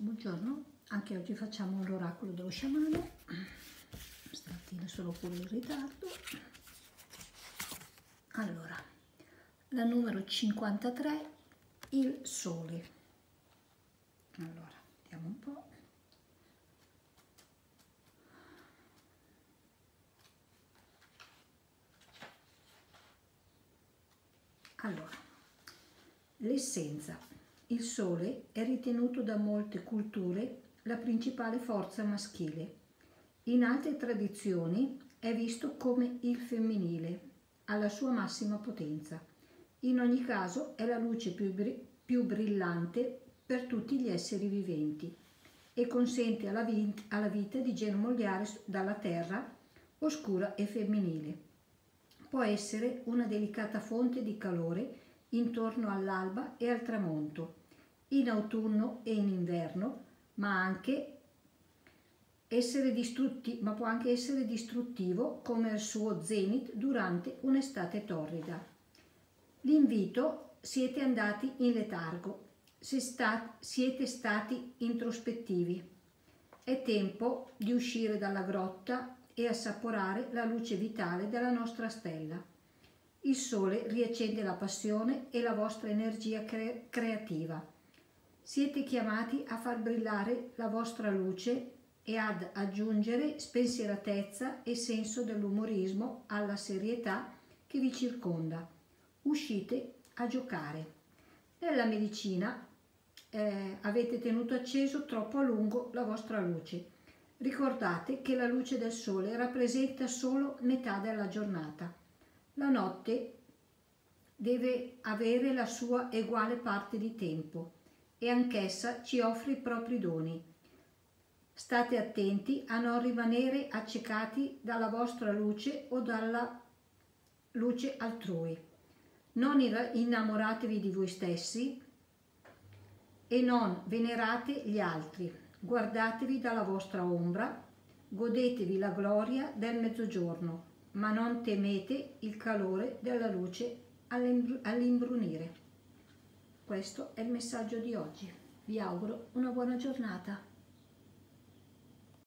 Buongiorno, anche oggi facciamo l'oracolo dello sciamano. Stamattina sono pure in ritardo. Allora, la numero 53, il sole. Allora, vediamo un po'. Allora, l'essenza. Il sole è ritenuto da molte culture la principale forza maschile. In altre tradizioni è visto come il femminile, alla sua massima potenza. In ogni caso è la luce più brillante per tutti gli esseri viventi e consente alla vita di germogliare dalla terra oscura e femminile. Può essere una delicata fonte di calore intorno all'alba e al tramonto, in autunno e in inverno, ma può anche essere distruttivo come il suo zenit durante un'estate torrida. L'invito: siete andati in letargo, siete stati introspettivi. È tempo di uscire dalla grotta e assaporare la luce vitale della nostra stella. Il sole riaccende la passione e la vostra energia creativa. Siete chiamati a far brillare la vostra luce e ad aggiungere spensieratezza e senso dell'umorismo alla serietà che vi circonda. Uscite a giocare. Nella medicina avete tenuto acceso troppo a lungo la vostra luce. Ricordate che la luce del sole rappresenta solo metà della giornata. La notte deve avere la sua eguale parte di tempo e anch'essa ci offre i propri doni. State attenti a non rimanere accecati dalla vostra luce o dalla luce altrui. Non innamoratevi di voi stessi e non venerate gli altri. Guardatevi dalla vostra ombra, godetevi la gloria del mezzogiorno, ma non temete il calore della luce all'imbrunire. Questo è il messaggio di oggi. Vi auguro una buona giornata.